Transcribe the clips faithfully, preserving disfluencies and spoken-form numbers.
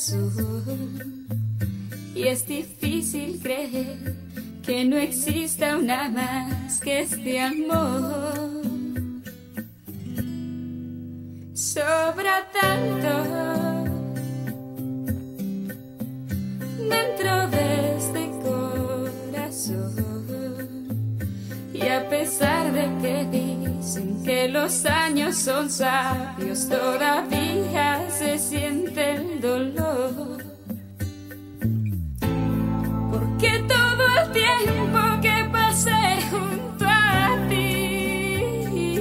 corazón. Y es difícil creer que no exista una más que este amor. Sobra tanto dentro de este corazón, y a pesar de que dicen que los años son sabios, todavía se siente el dolor. Porque todo el tiempo que pasé junto a ti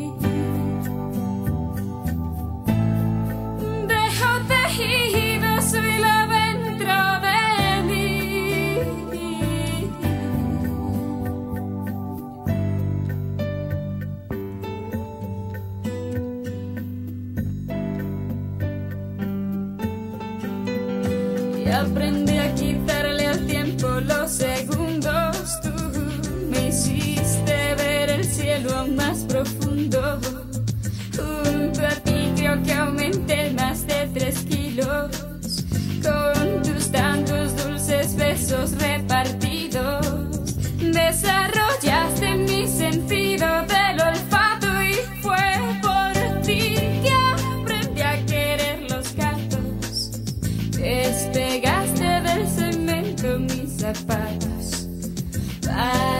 dejo tejido su hilo dentro de mí. Y aprendí a quitarle al tiempo los segundos. Tú me hiciste ver el cielo aún más profundo. Junto a ti creo que aumenté más de tres kilos, con tus tantos dulces besos repartidos. Desarrollaste mi sentido del olfato, y fue por ti que aprendí a querer los gatos. Despegaste del cemento mis zapatos. Bye.